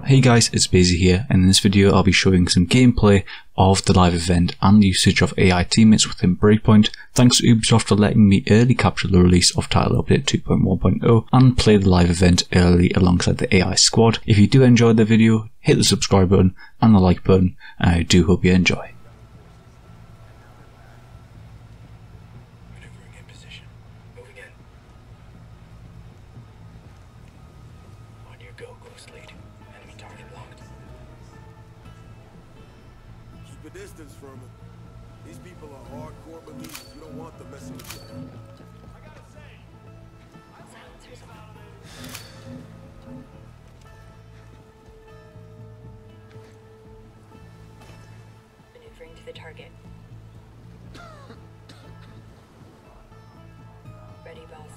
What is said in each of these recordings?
Hey guys, it's BAYZY here, and in this video I'll be showing some gameplay of the live event and the usage of AI teammates within Breakpoint. Thanks to Ubisoft for letting me early capture the release of Title Update 2.1.0 and play the live event early alongside the AI squad. If you do enjoy the video, hit the subscribe button and the like button, and I do hope you enjoy. Keep a distance from them. These people are hardcore believers. You don't want them messing with you. I gotta say, silencers on. Maneuvering to the target. Ready, boss.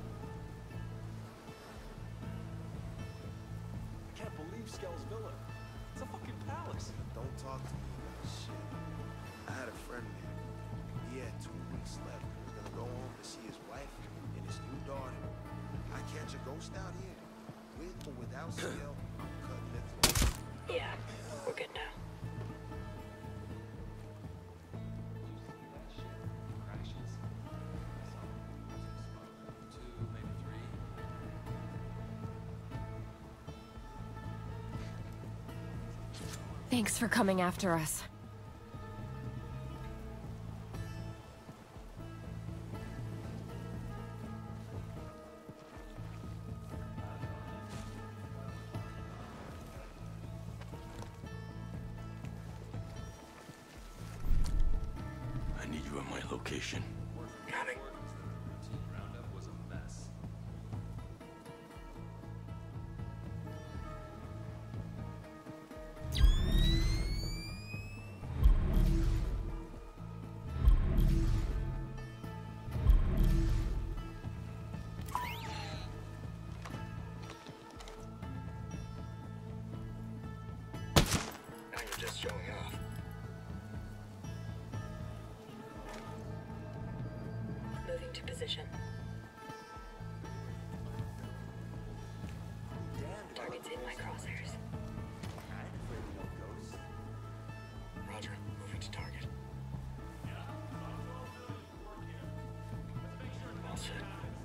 I can't believe Skell's Villa. It's a fucking palace. Don't talk to me about shit. I had a friend there. He had 2 weeks left. He was gonna go home to see his wife and his new daughter. I catch a ghost out here. With or without Skell, I'm cutting it through. Yeah, we're good now. Thanks for coming after us. I need you at my location. Coming. Roundup was a mess. Now you're just showing off. Moving to position. Target's in my crosshairs. Roger, moving to target. All set.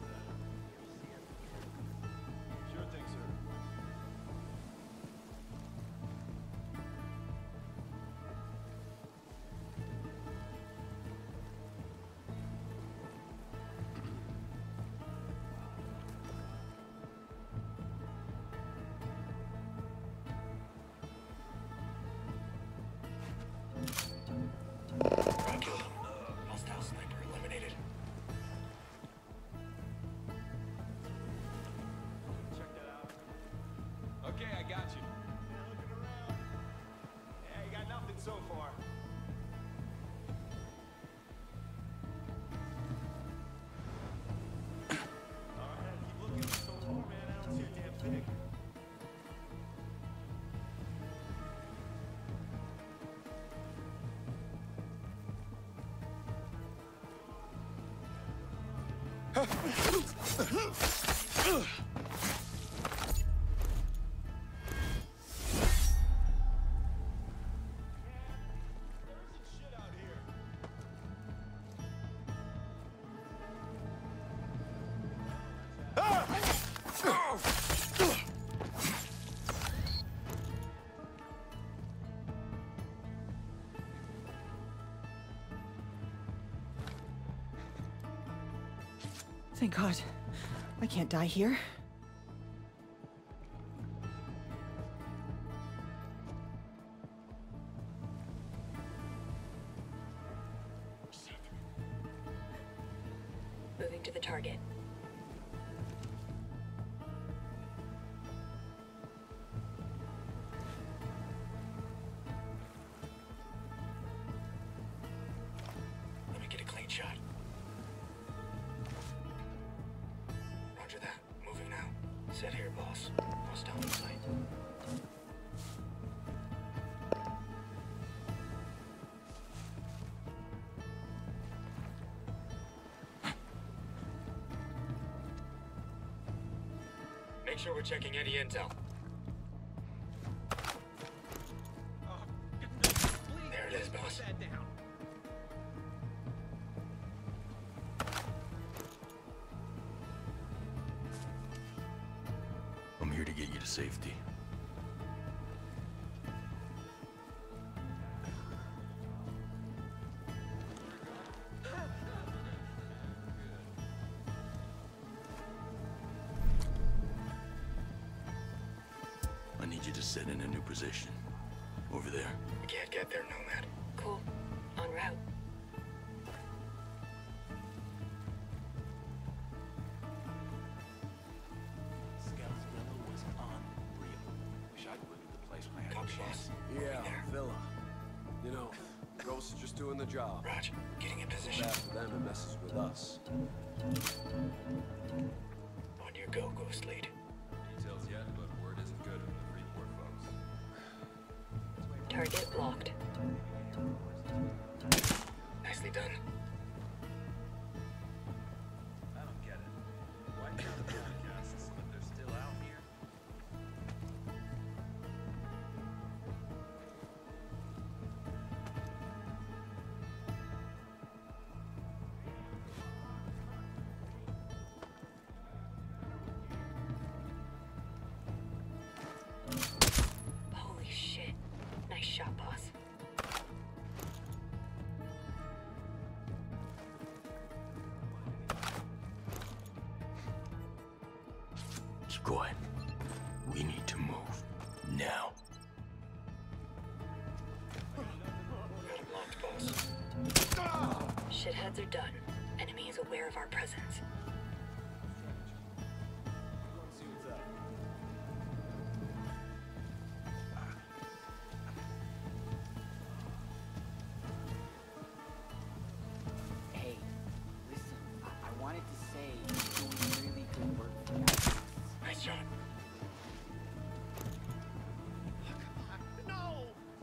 Sure thing, sir. I killed him. Hostile sniper eliminated. Check that out. Okay, I got you. Yeah, looking around. Yeah, you got nothing so far. Alright, keep looking so far, man. I don't see a damn thing. Thank God. I can't die here. Moving to the target. Let me get a clean shot. Roger that. Moving now. Set here, boss. Hostile in sight. Make sure we're checking any intel. safety. I need you to sit in a new position. Over there. We can't get there, Nomad. Cool. En route. Scout's villa was unreal. Wish I'd lived at the place when I had Copy, a chance. boss. Yeah, Villa. You know, Ghost is just doing the job. Raj, getting in position. Bad for them, it messes with us. On your go, Ghost Lead. Details yet, but word isn't good from the Freeport folks. Target blocked. Nicely done. I don't get it. Why count the podcasts, but they're still out here? Holy shit. Nice shot, boss. Keep quiet. We need to move. Now. Got him locked, boss. Shitheads are done. Enemy is aware of our presence. See what's up. Hey, listen, I wanted to say you're doing really good work for us. Nice shot. No!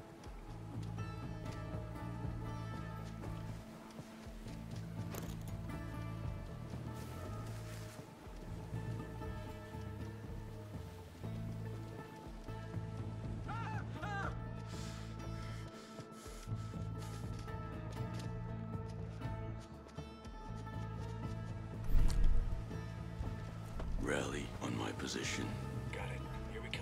Rally on my position. Got it. Here we go.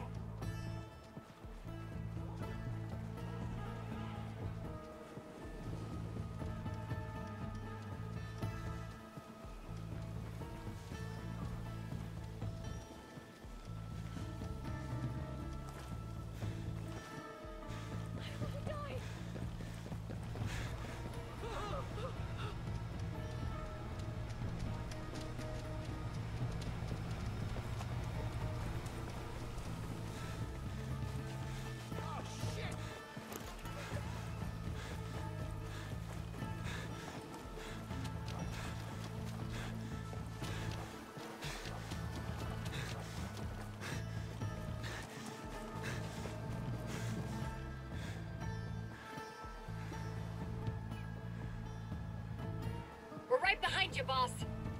We're right behind you, boss.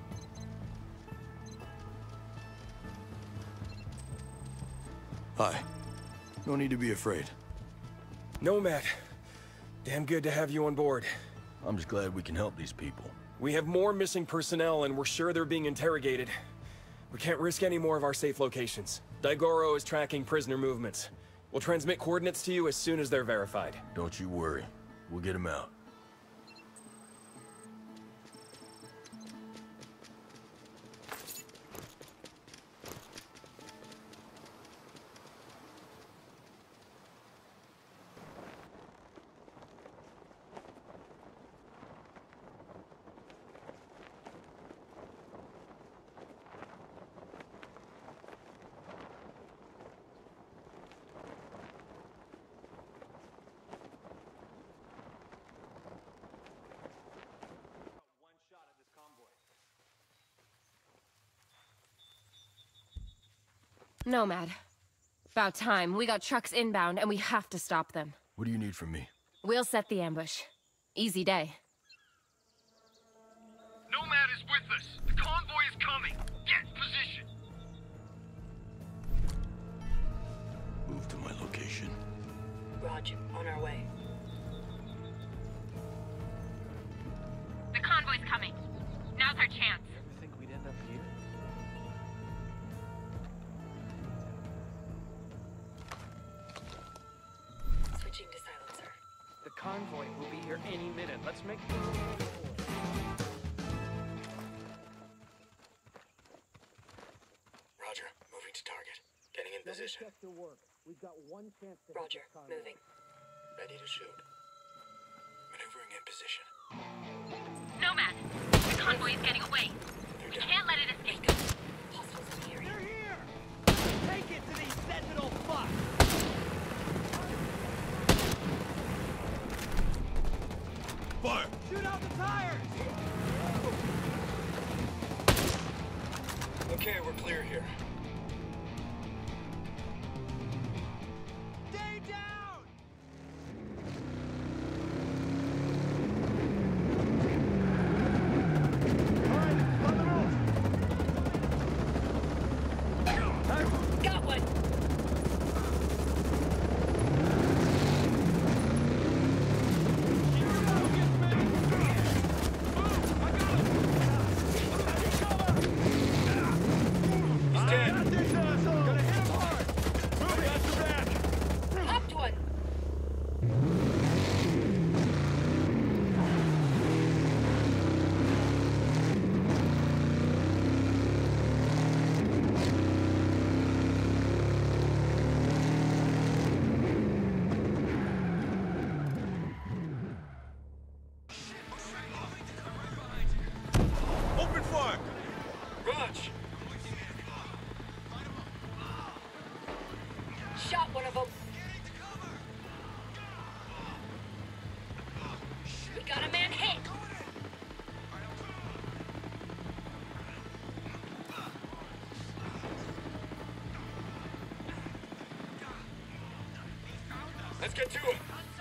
Hi. No need to be afraid. Nomad. Damn good to have you on board. I'm just glad we can help these people. We have more missing personnel and we're sure they're being interrogated. We can't risk any more of our safe locations. Daigoro is tracking prisoner movements. We'll transmit coordinates to you as soon as they're verified. Don't you worry. We'll get them out. Nomad. About time. We got trucks inbound and we have to stop them. What do you need from me? We'll set the ambush. Easy day. Nomad is with us. The convoy is coming. Get in position. Move to my location. Roger, on our way. The convoy's coming. Now's our chance. Ever think we'd end up here? convoy will be here any minute. Let's make... Roger, moving to target. Getting in position. Roger, moving. Ready to shoot. Maneuvering in position. Nomad! The convoy is getting away. We can't let it escape. Hostiles in the area. They're here! Take it to these sentinel fucks! Fire! Shoot out the tires! Okay, we're clear here. Stay down! Got one! He's dead. Hopped one! Open fire! Raj! Shot one of them. We got a man hit. Let's get to it!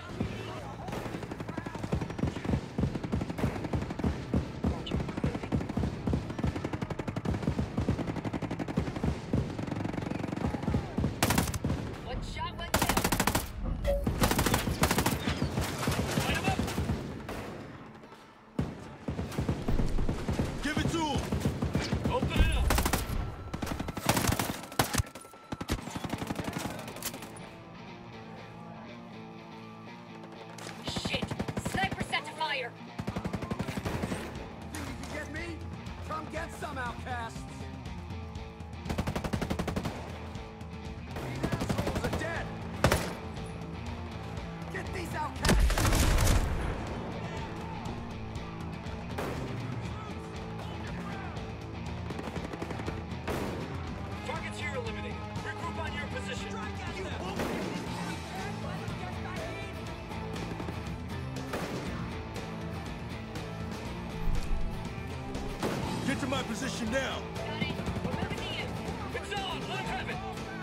Roger, moving. One shot, one kill. Light him up! Give it to him! Open it up! Shit! Sniper set to fire! Think you can get me? Come get some, outcasts! These assholes are dead! Get these outcasts! Targets here eliminated. Regroup on your position. Get to my position now! Got it. We're moving to you. It's on! Launch weapon!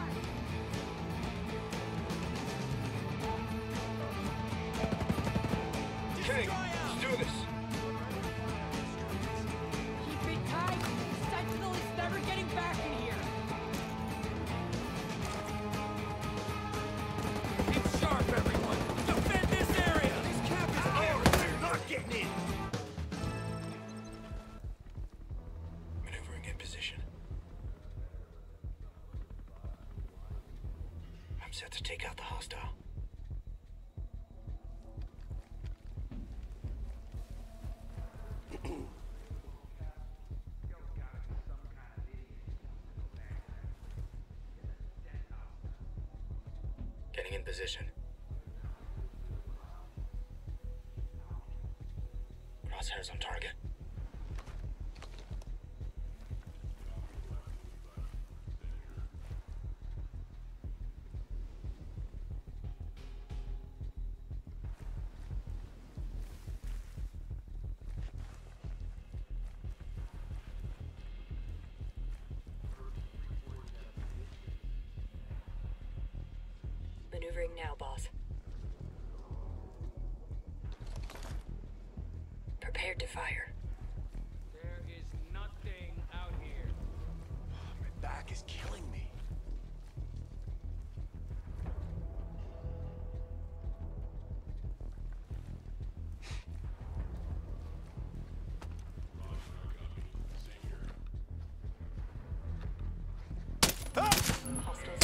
Okay, let's do this. Keep it tight. Sentinel is never getting back in here. Keep sharp, everyone! Defend this area! These captains are ours! They're not getting in! Maneuvering in position. I'm set to take out the hostile. Getting in position. Crosshairs on target. Maneuvering now, boss. Prepared to fire. There is nothing out here. My back is killing me. Hostiles